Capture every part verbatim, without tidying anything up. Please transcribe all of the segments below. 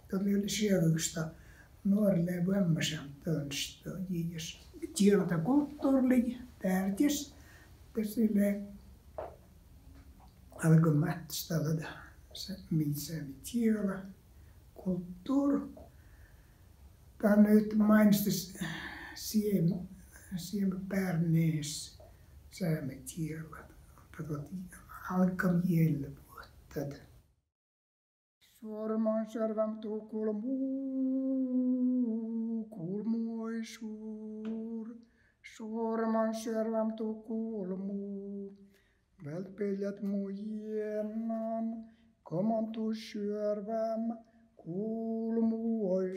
tuli sieltä nuorille vammaisen tönstö. Jos tieltä kulttuuri tärkeäs, että sille alkoi mätstältä se missä tiellä kulttuur. Tämä nyt mainitsi siem siem pärnees saamme tiellä. Tätä alkaa mieltä vuotta. Sorman sarvam tuu kulmuu, kulmu oi suur. Sorman sarvam tuu kulmuu, vältpeljät muijennan. Komon tuu sörvam, kulmu oi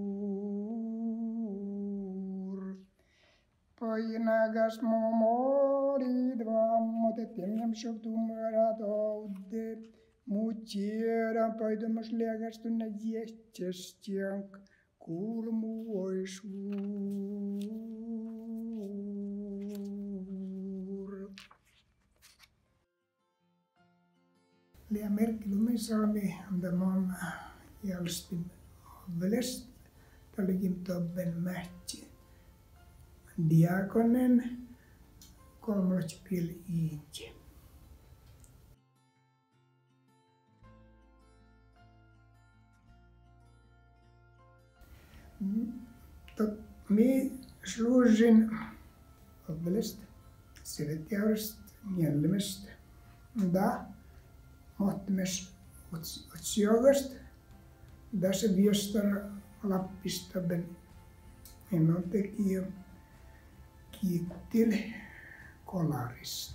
suur. Painagas momorid vammot, et temnem sovtumörat oude. Mutieran paidamas lägästynä jätsästjänk, kulmu oi suur. Lea merkkilumisalmi, tämä on jalsti velest, talikin tobben mähti. Diakonen, kolmolotsipil iintje. Mi služin obvelest, sevetjärjest, njällemest, da, mohtimes otsiogast, da se viestar lappistaben, minun tekijä kiittil kolarist.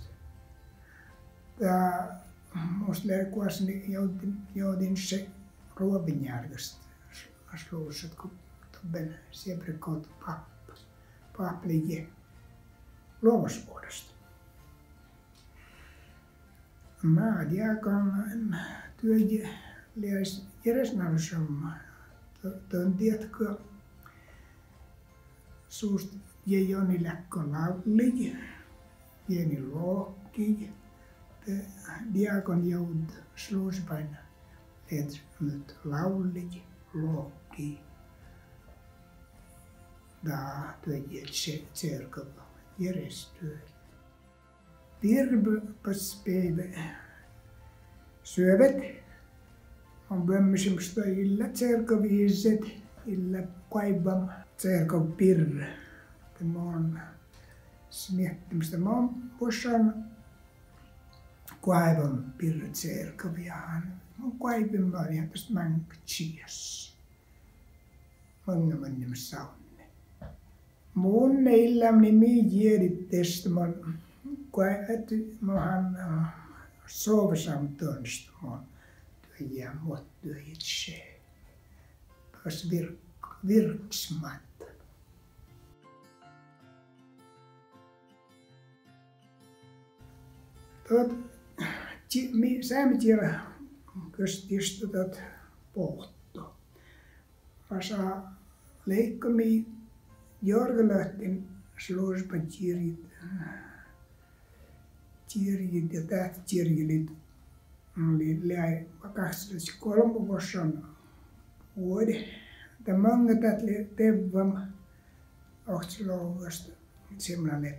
Tää musta leikuasni joudin, joudin se ruovinjärjestä sluusat, kun ben siempre kautta pappas, papplije luovasvuodesta. Mä diakon työjä liäis järjesnäysomma. Tuon tiedätkö suust jejoni läkkö laulij, pieni lohki. Diakon joud sluuspaina leet nyt laulij, lohki. Da työjät cerkava järjestyöllä. Virpaspäivä syövät on vämmöisemmästä illa cerkaviiset, illa kaivam cerkavpirr. Tämä on miettimistä. Mä oon voisin kaivam pirr cerkaviahan. Mä oon kaivin vaan ihan tästä mänktsias. Många människor saunne. Mun illamni mi järit tästä mun kuäti mohan sovsam tönst mun ja mot työjitse. Pas virk virksmat. Tot mi saamme tiedä köstistä tot pohto. Asa leikkami Jorgelöhtin sluuspatirjit, tirjit ja tähtirjilit oli läi kaksituhattakolme vuosan vuode. Tämä många tätle tevam ohtselouvasta semmoinen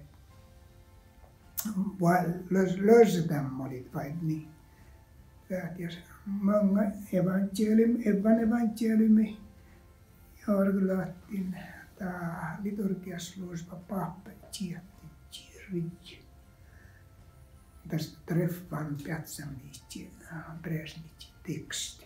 löydetään olit vai niin. Ja många evangelium, evan evangeliumi Jorgelöhtin tämä liturgiasluuspa pappa tietti kirji. Tästä träffan piatsamnisti presniti tekstit.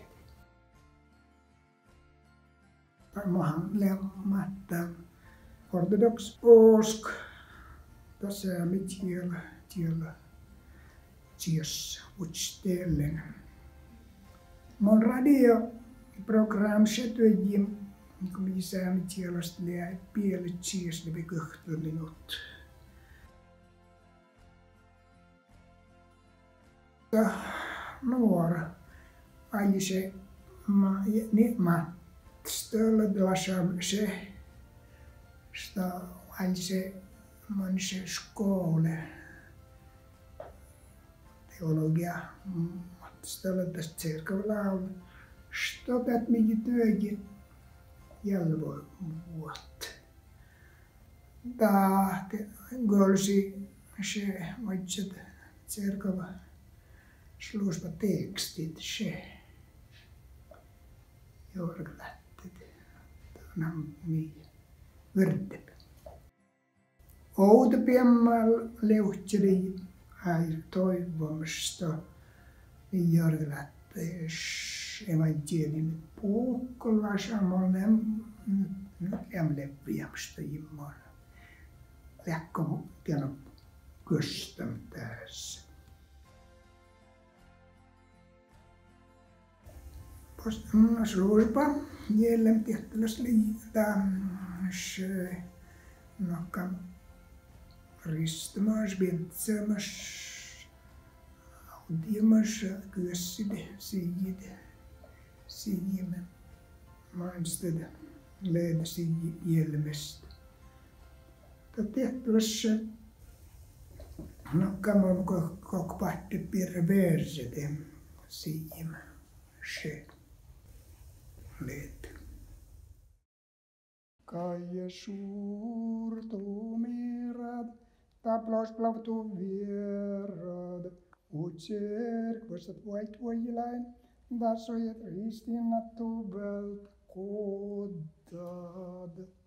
Mahan lemmatta ortodox påsk. Tässä mi tiellä tiellä tiessä utstellen. Mon radio program setöjim kun me saamme tielasta liian pielet siis ne köhtölinut. Nuora aina se ma ni ma stöllä lasam se sta aina se man se skole teologia stöllä tästä cerkavlaul Stoppet mig työgi jälvo vuotta. Tahti golsi se vaitset cerkava sluuspa tekstit se jorglättet tanam mi vördep. Outa piemmal leuhtseli ai toivomusta mi jorglättes evangelin puukkolla samoin ämle viemstä jimmon. Läkkö tiedon köstäm tässä. Sluuspa jälleen tehtävässä liittää se nokkan ristamas, vietsämäs, audiomas, kyössid, siid, siime, mainsted, leedsi jälmestä. Tehtävässä nokkan on kokpahti perversete siime, se. Leet. Kaje suurtumirad, taplos plavtu vierad, utser kvastat vait voilain, dasojet ristinnat tubelt kodad.